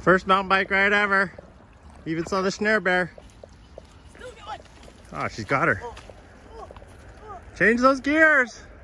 First mountain bike ride ever. Even saw the snare bear. Oh, she's got her. Change those gears.